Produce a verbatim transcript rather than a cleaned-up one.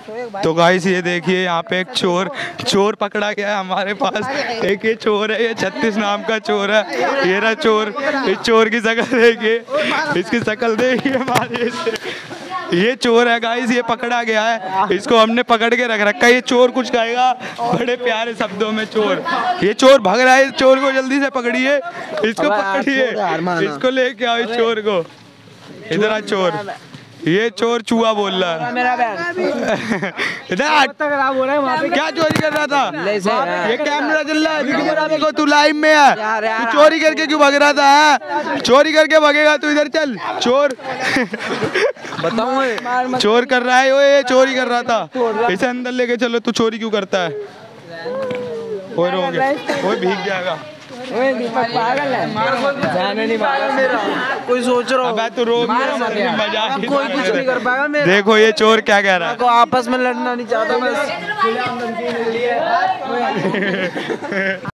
तो गाइस ये देखिए यहाँ पे एक चोर चोर पकड़ा गया है हमारे पास। एक ये चोर है, ये छत्तीस नाम का चोर है। ये रहा चोर। इस चोर की शक्ल देखिए, इसकी शक्ल देखिए हमारे। ये चोर है गाइस, ये पकड़ा गया है। इसको हमने पकड़ के रख रखा है। ये चोर कुछ कहेगा बड़े प्यारे शब्दों में। चोर, ये चोर भाग रहा है। इस चोर को जल्दी से पकड़िए, इसको पकड़िए, इसको लेके आओ इस चोर को। इधर आ चोर। ये चोर चूहा बोल रहा है। इधर क्या चोरी कर रहा था? ये कैमरा चल रहा है, देखो तू लाइव में है। तू चोरी करके क्यों भाग रहा था? चोरी करके भागेगा तू? इधर चल चोर। बताऊं चोर कर रहा है, ये चोरी कर रहा था। इसे अंदर लेके चलो। तू चोरी क्यों करता है? वो रोगे, वो भीग जाएगा। ओए दीपक पागल है, जाने नहीं पागल मेरा। कोई सोच रहा है तू रोग मजाक, कोई कुछ नहीं कर पाएगा मेरा। देखो ये चोर क्या कह रहा है। को आपस में लड़ना नहीं चाहता मैं।